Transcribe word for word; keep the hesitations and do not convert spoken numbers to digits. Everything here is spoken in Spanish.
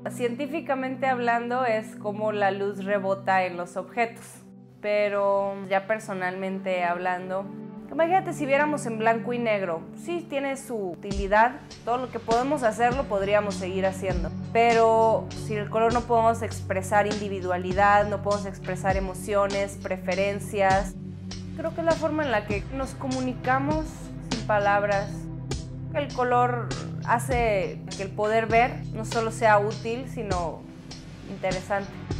Científicamente hablando es como la luz rebota en los objetos, pero ya personalmente hablando, imagínate si viéramos en blanco y negro, sí tiene su utilidad, todo lo que podemos hacer lo podríamos seguir haciendo, pero si el color no podemos expresar individualidad, no podemos expresar emociones, preferencias, creo que es la forma en la que nos comunicamos sin palabras. El color hace que el poder ver no solo sea útil, sino interesante.